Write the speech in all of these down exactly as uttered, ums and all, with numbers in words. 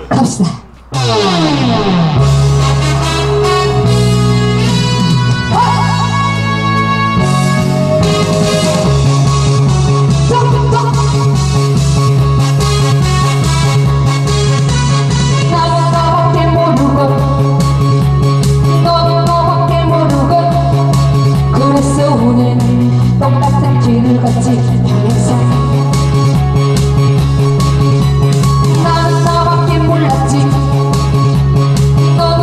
갑시다. 똑같은 길을 걷지 당해서 나는 나밖에 몰랐지. 넌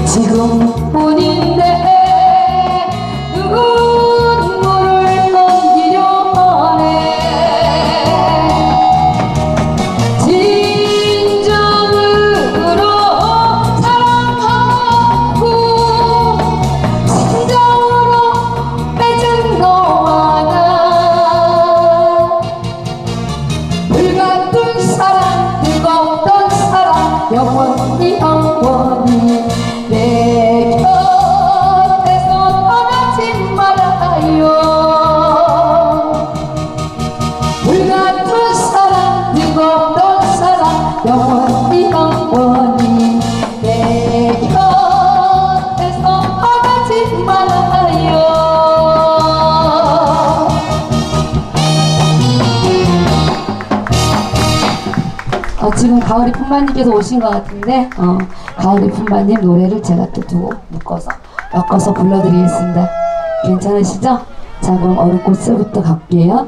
지금뿐인데 눈물을 넘기려 하네. 진정으로 사랑하고 진정으로 맺은 너와 나 불같은 사랑 뜨거웠던 사랑 영원히 영원히 내 곁에서 떠나지 말아요. 불같은 사랑 뜨거웠던 사랑 영원히 영원히 내 곁에서 떠나지 말아요. 어, 지금 가을이 품바님께서 오신 것 같은데 어, 가을이 품바님 노래를 제가 또 두고 묶어서 엮어서 불러드리겠습니다. 괜찮으시죠? 자, 그럼 얼음꽃을부터 갈게요.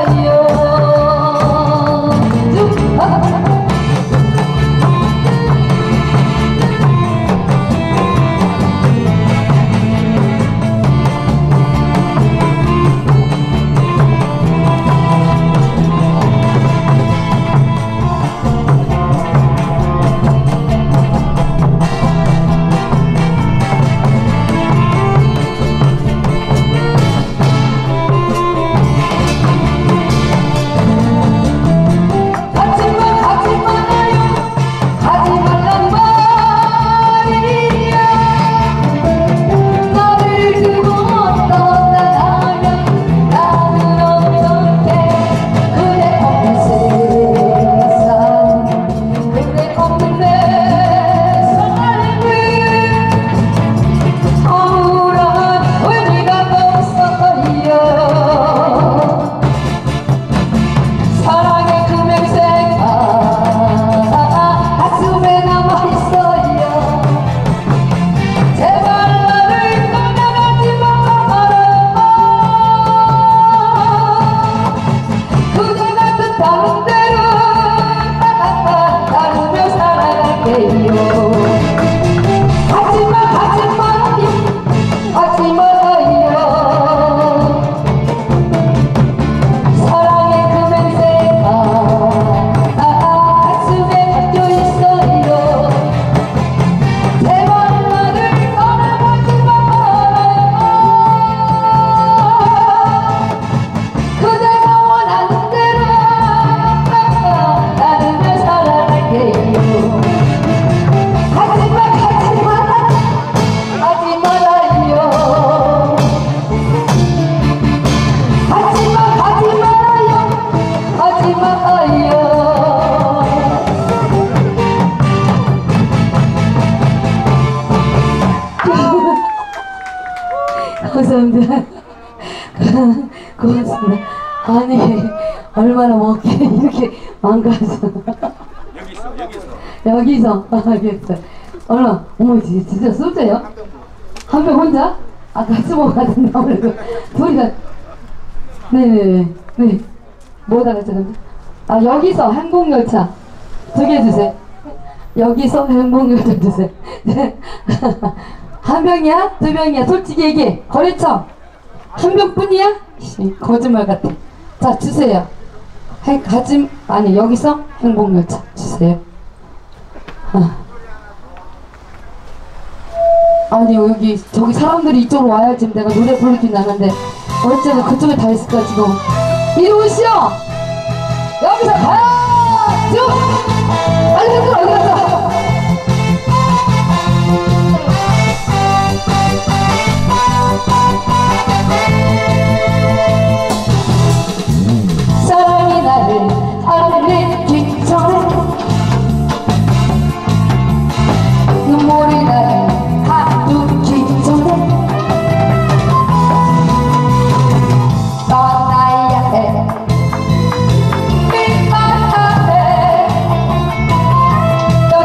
감사합니다. 고맙습니다. 아니 얼마나 먹게 이렇게 망가져. 여기 있어, 여기 있어. 여기서 알겠어. 얼마? 어머 진짜 소주예요? 한 병 혼자? 아 같이 먹어야 된다 그래도 둘이가. 네네네. 네. 뭐다 그랬죠 근데? 아 여기서 행복열차 두 개 주세요. 여기서 행복열차 주세요. 네. 한 병이야? 두 병이야? 솔직히 얘기해. 거래처 한 병뿐이야? 거짓말 같아. 자 주세요. 해, 가짐 아니 여기서 행복열차 주세요. 아. 아니 여기 저기 사람들이 이쪽으로 와야지 내가 노래 부르긴 나는데 어쨌든 그쪽에 다 있을 거야 지금. 이리 오시오. 여기서 박수. 빨리 흔들어 어디 갔어. 사랑이 나를 알리기 전에 눈물이 나를 가두기 전에 떠나야 해 민망하네.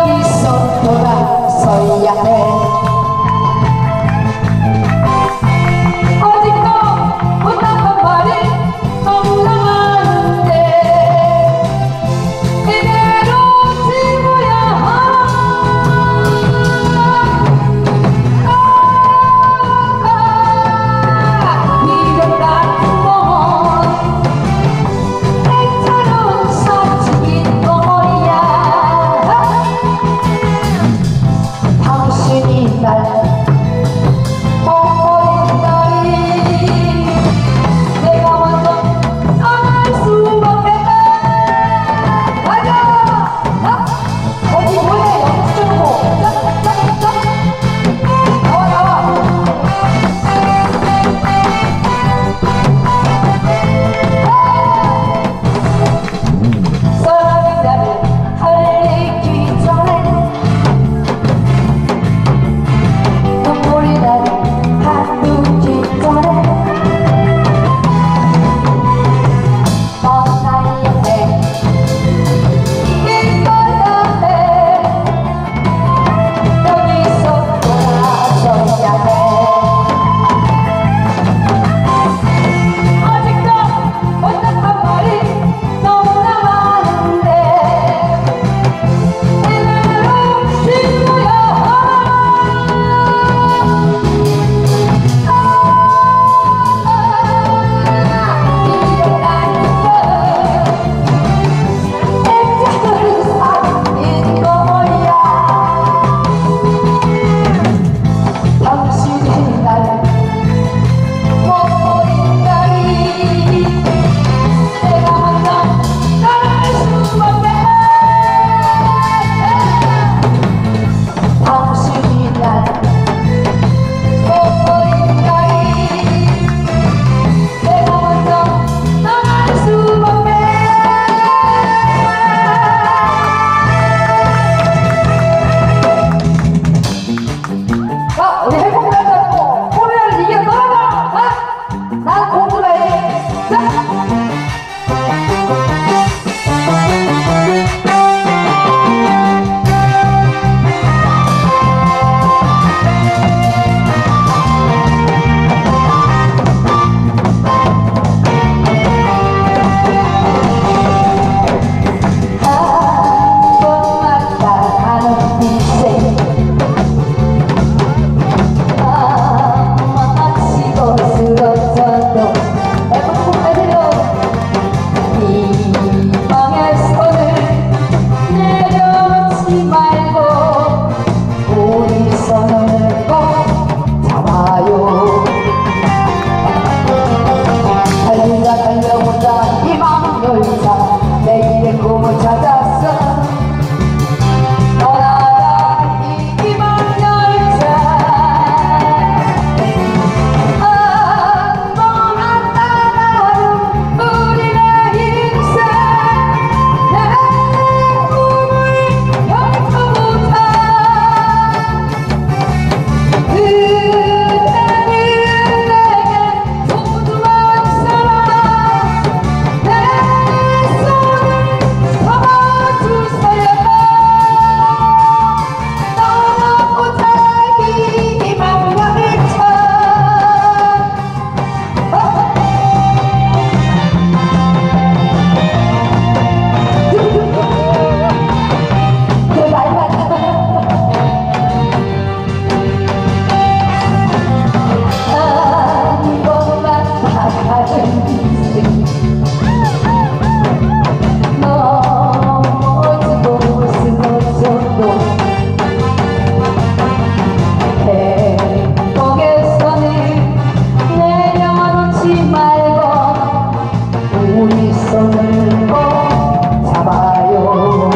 우리 손을 꼭 잡아요.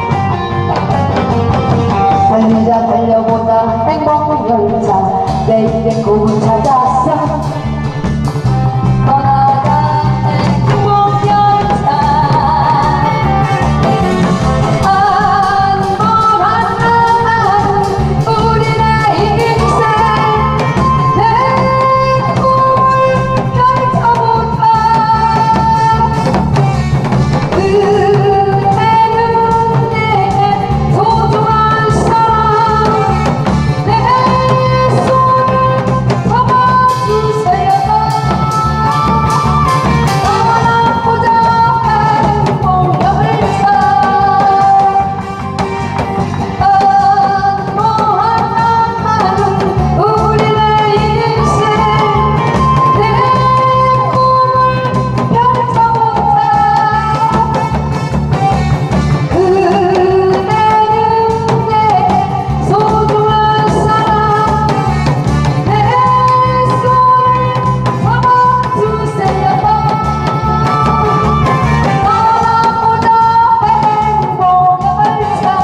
달리자 달려보자 행복 열차 내일의 꿈을 찾았어. 떠나가 행복 열차 한 번 한번 우리의 인생 내 꿈을 펼쳐보자. 그대는 내 소중한 사람 내 손을 잡아주세요. 떠나보자 행복 열차 한번한번 우리의 인생 내 꿈을 펼쳐보자. 그대는 내 소중한 사람 내 손을 잡아주세요. 떠나보자 행복 열차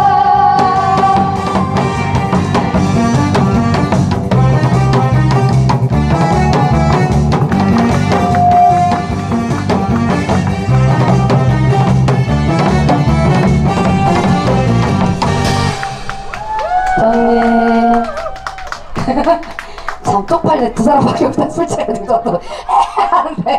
정리. 참 쪽팔려. 두 사람밖에 없다. 술 취해가지고 저도 하는데.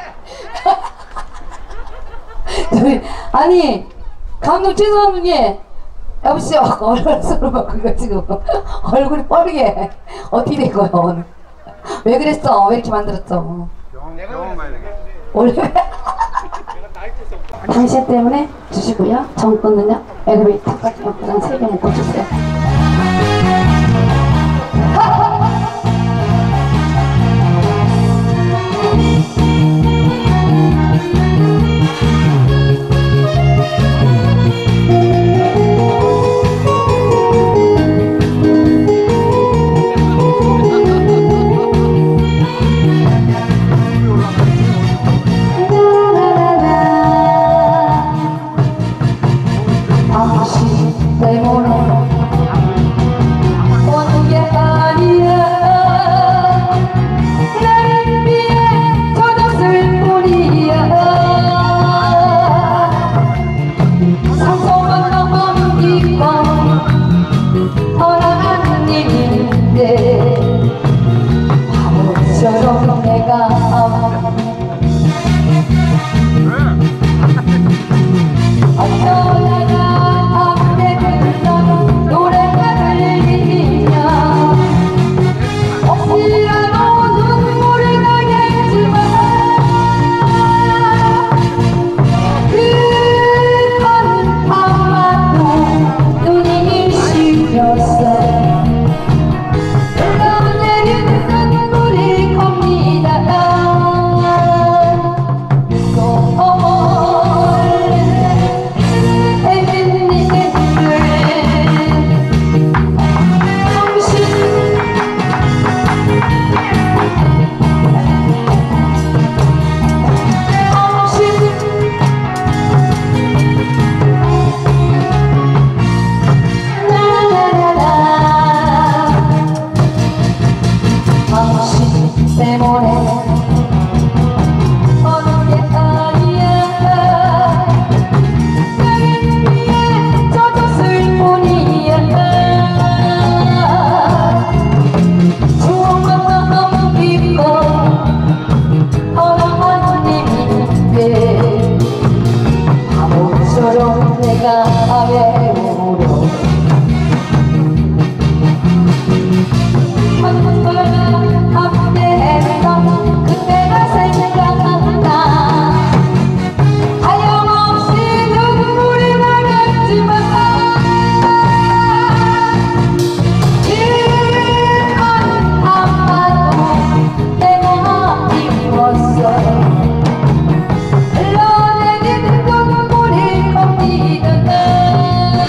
저희 아니 감독 죄송합니다. 여보세요. 얼굴 막 그거 지금 얼굴이 뻘게 어떻게 된 거야 오늘? 왜 그랬어? 왜 이렇게 만들었어? 병원 가야 되겠지. 원래 당신 때문에 주시고요. 정권은요. 에그비 닭까지 먹고랑 세 개 먹고 주세요. 당신 때문에 오는 게 아니야. 나는 비에 젖었을 뿐이야. 상처만 남기고 떠나가는 일인데 바보처럼 내가 어쩌다가 앞에 듣던 노래가 들리냐. 혹시라도 눈물이 나겠지만 그건 아마도 눈이 시렸어. 흘러내리는 눈물이 겁니다. 당신 때문에 어느 게 아니야. 나는 위에 젖었을 뿐이야. 추억만 남기고 떠나가는 일인데 바보처럼 내가 왜 울어. 앞에 했던 그때가 생각난다. 하염없이 눈물이 나겠지만 이건 아마도 내가 미웠어. 흘러내리는 눈물이 겁니다.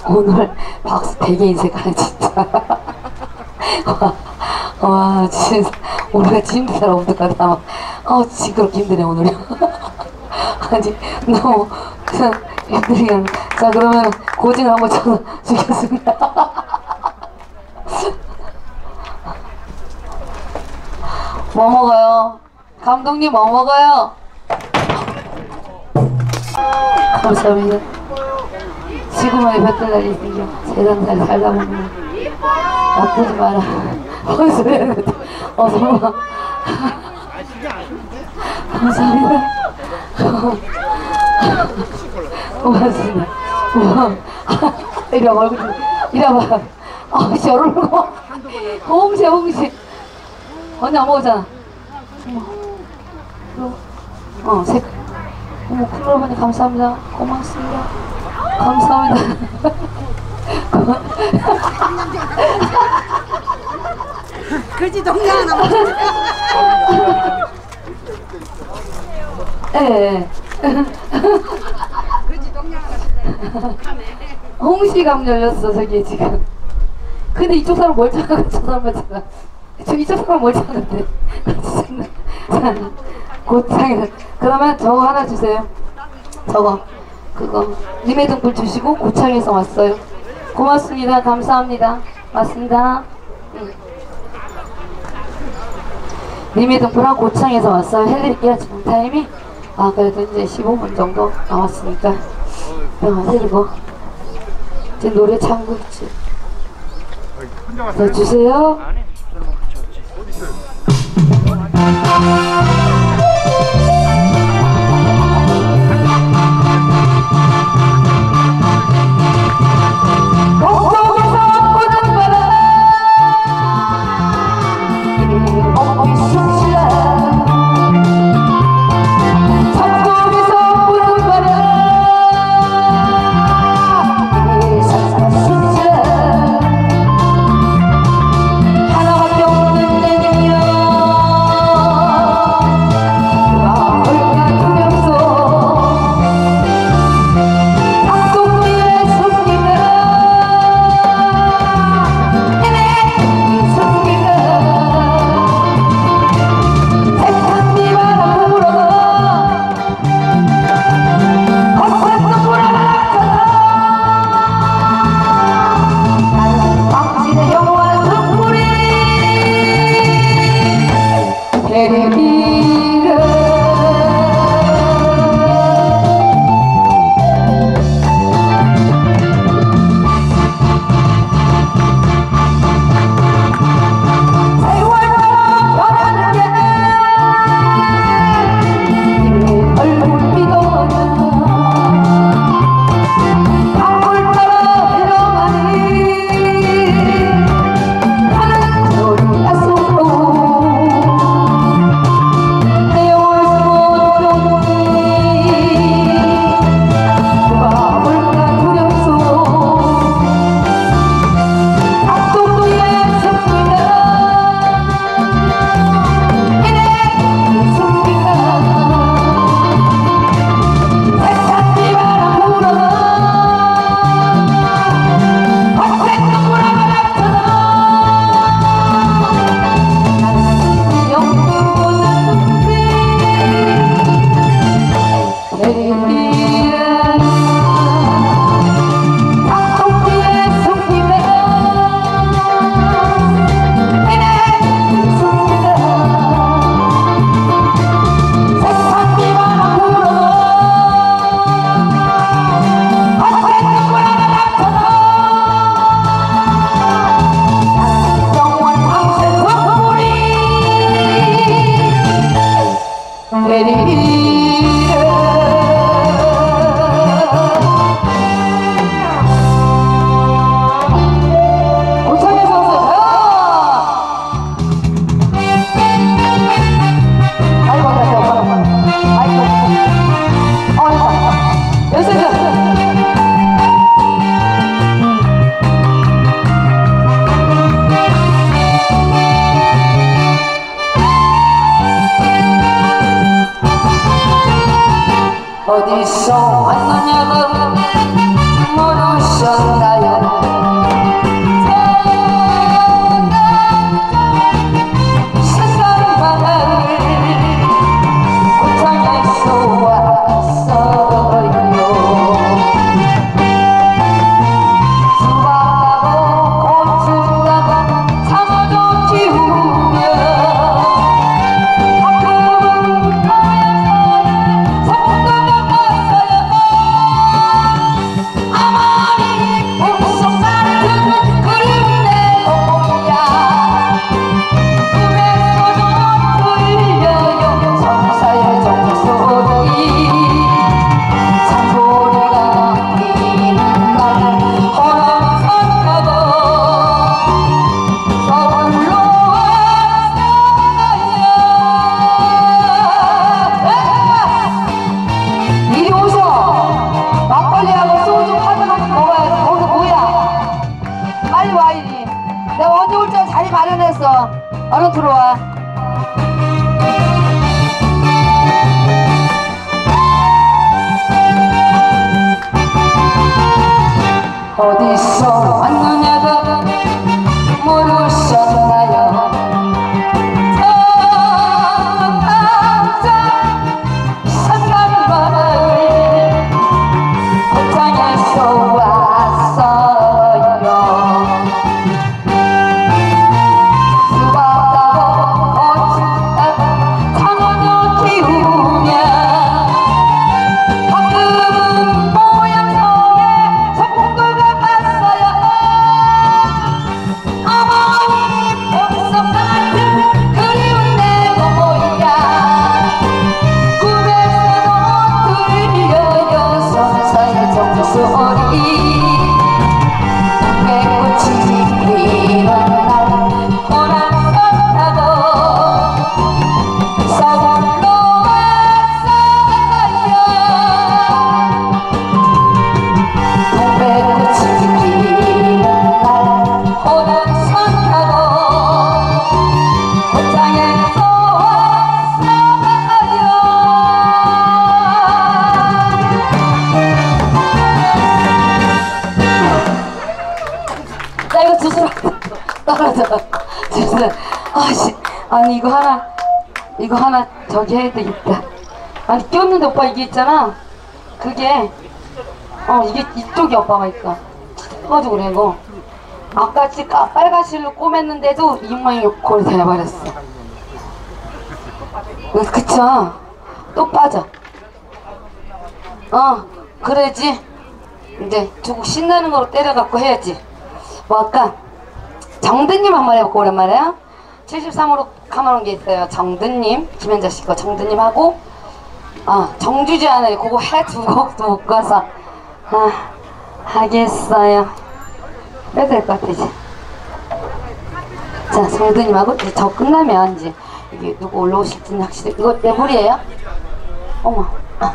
오늘 박수 백인 색깔 진짜. 와, 와 진짜 오늘 진짜 사람 어떡하다. 어 시끄럽게 힘드네 오늘이. 아니 너무 그냥 힘들게. 자 그러면 고증 한번 쳐서 주겠습니다. 뭐 먹어요? 감독님 뭐 먹어요? 감사합니다. 지구만의 볕들날이 생겨 세상 잘 살다 보면 나쁘지 마라. 뭔 소리야 그때. 어서 와. 감사합니다. 고맙습니다. 이리 와 얼굴 좀 이리 와봐. 아씨 얼굴 봐. 홍시 홍시 언니 안 먹었잖아. 어머 어 색 어머 쿨러분이 감사합니다. 고맙습니다. 감사합니다. 그지 동네 하나 먹자. 예. 그지 동네 하나 먹자. 홍시감 열렸어 저기 지금. 근데 이쪽 사람 멀쩡하고 저 사람 멀쩡하. 저 이쪽 사람 멀쩡한데. 고창에 그러면 저거 하나 주세요. 저거 그거 님의 등불 주시고 고창에서 왔어요. 고맙습니다. 감사합니다. 맞습니다. 응. 님의 등불하고 고창에서 왔어요. 해드릴게요. 지금 타임이 아 그래도 이제 십오 분 정도 남았으니까 어, 해드리고 이제 노래 참고 있지. 네, 주세요. 어디서 왔느냐고 물으셔 모르셨나요? 얼른 들어와. 어디서 왔느냐고 모르셨나요? 저 남자 삼각마을 고창에서 왔어요. 떨어져. 진짜. 아씨. 아니 이거 하나 이거 하나 저기 해야 되겠다. 아니 꼈는데 오빠 이게 있잖아. 그게 어 이게 이쪽이 오빠가 있어. 해가지고 그래 이거. 아까지 빨간 실로 꼬맸는데도 이 모양이 골이 돼버렸어. 그쵸? 또 빠져. 어 그래야지. 이제 두고 신나는 거로 때려갖고 해야지. 뭐 아까 정드님 한번 해볼까 오랜만에요. 칠십삼으로 가만한 게 있어요. 정드님, 김현자 씨거 정드님 하고 아 정주지 않아요. 그거 해 두 곡도 묶어서 아 하겠어요. 빼도 될 것 같아 이제. 자 정드님하고 이제 저 끝나면 이제 이게 누구 올라오실지는 확실히. 이거 내 물이에요? 어머. 아.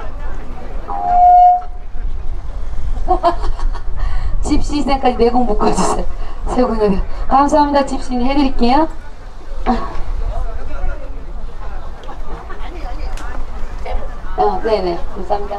집시생까지 네 곡 묶어주세요. 세곡 감사합니다. 집시인 해드릴게요. 어, 네네 감사합니다.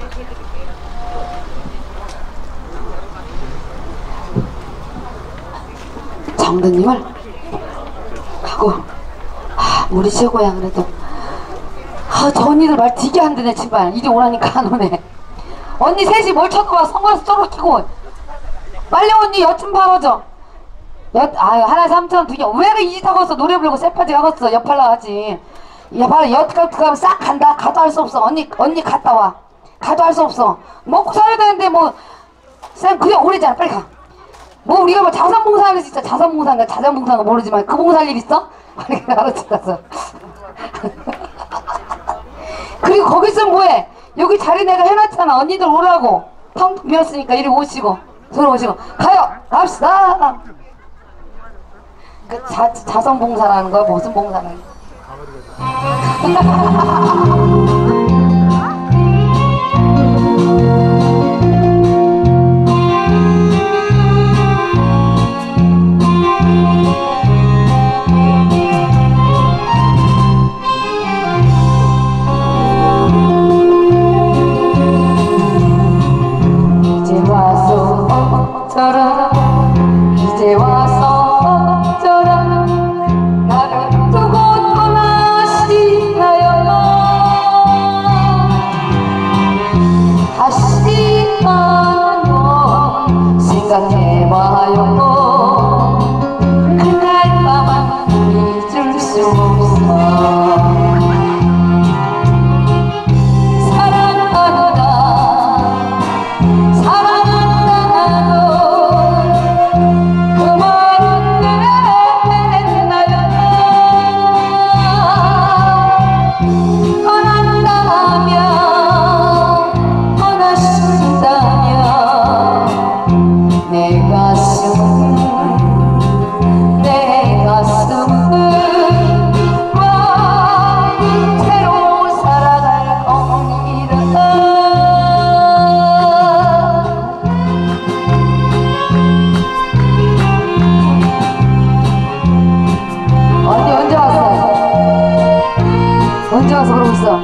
정드님을 하고 아, 우리 최고야. 그래도 아, 저 언니들 말 되게 안 되네. 제발 이리 오라니까 안 오네. 언니 셋이 뭘 쳐다봐. 선글라스 쩔어키고 빨리 언니 엿 좀 팔아줘. 엿 아유 하나에 삼천 두 개. 왜 이 짓 하고서 노래 부르고 세파지 하고서 엿팔라 하지. 야 봐라 엿 가면 싹 간다. 가도 할 수 없어. 언니 언니 갔다 와. 가도 할 수 없어. 먹고 살아야 되는데 뭐 쌤 그냥 오래잖아. 빨리 가. 뭐 우리가 뭐 자선봉사하는 진짜 자선봉사인가 자전봉사인가 모르지만 그 봉사할 일 있어? 빨리 알아서 가서. 그리고 거기서 뭐해? 여기 자리 내가 해놨잖아. 언니들 오라고. 텅텅 비었으니까 이리 오시고 들어오시고 가요. 갑시다. 그 자, 자선봉사라는 거야? 무슨 봉사라는 거야? 이제 와서 언제 와서 그러고 있어?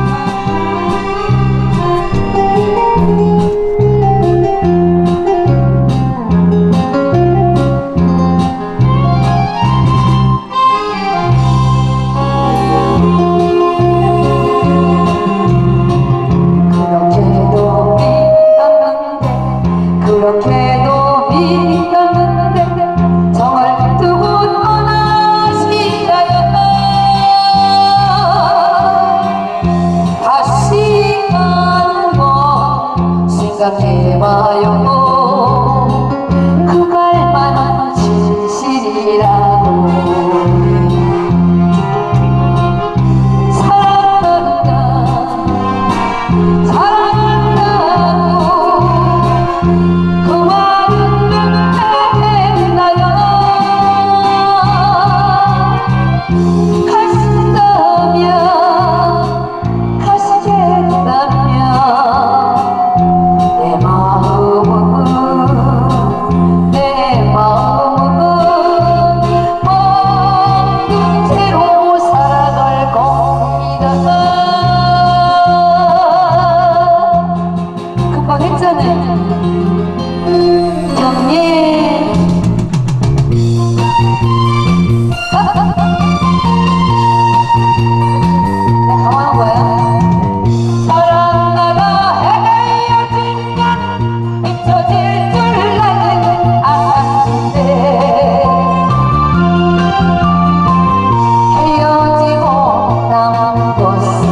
그렇게도 믿었는데 그렇게도 믿었는데 정을 두고 떠나시다요. 다시 가는 건 생각해봐요. 그갈 만한 진실이라고. 사랑한다 사랑한다고 그 말은 듣겠나요? 가신다면 가시겠다면 내 마음은 내 마음은 없는 채로 살아갈 겁니다. 금방 했잖아요. 형님 내가 가만한 거야. 사랑하다 헤어지면 잊혀질 줄 나는 알았는데 헤어지고 남은 것은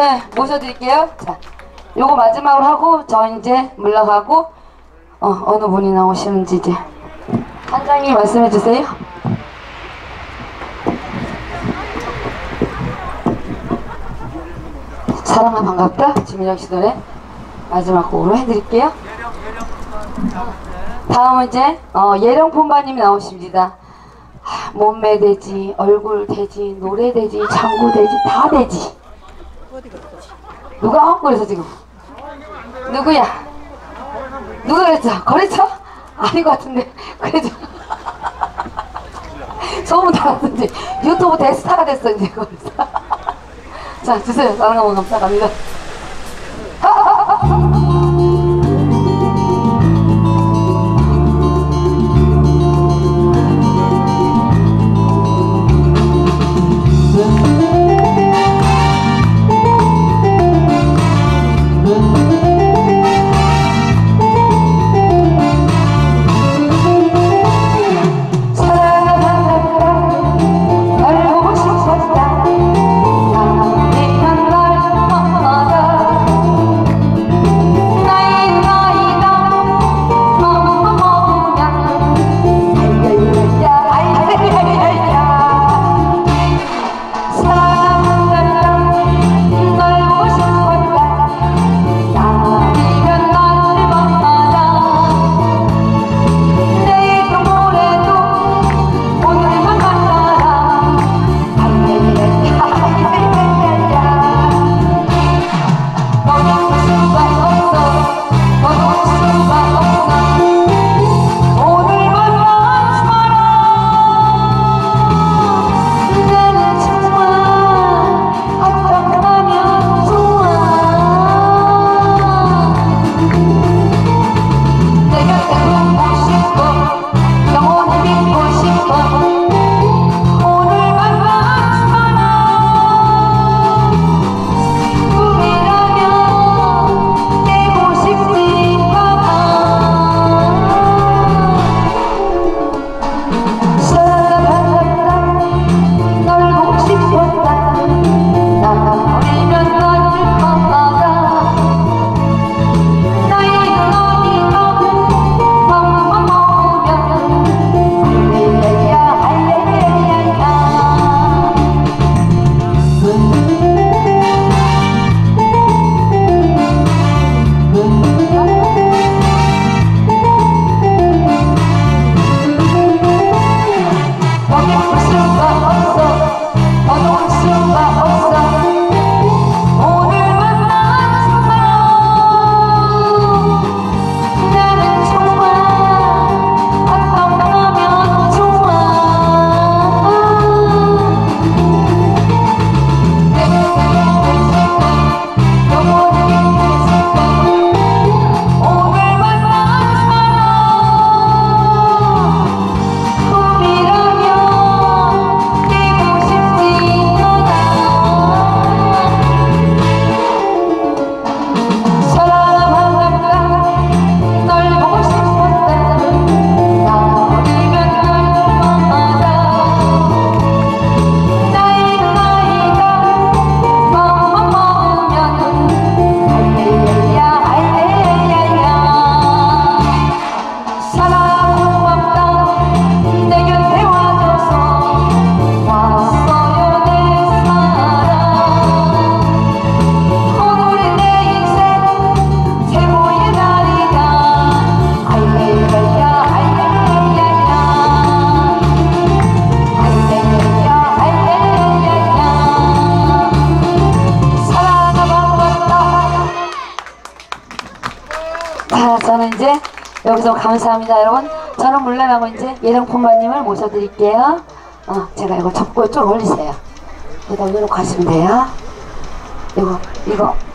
네, 모셔드릴게요. 자, 요거 마지막으로 하고 저 이제 물러가고 어, 어느 분이 나오시는지 이제 한장님 말씀해 주세요. 사랑아 반갑다. 주민혁 씨 노래 마지막 곡으로 해드릴게요. 다음은 이제 어, 예령 폰바님이 나오십니다. 하, 몸매 되지, 얼굴 되지, 노래 되지, 장구 되지, 다 되지. 누가 헛거려서 지금? 누구야? 누가 그랬어? 거래처? 아닌 것 같은데. 그래도 소문 나왔는지 유튜브 대스타가 됐어 이제 거기서. 자 주세요. 사랑하고 감사합니다. 자, 저는 이제 여기서 감사합니다, 여러분. 저는 물러나고 이제 예령폰마님을 모셔드릴게요. 어, 제가 이거 접고 좀 올리세요. 여기다 올려놓고 하시면 돼요. 이거, 이거.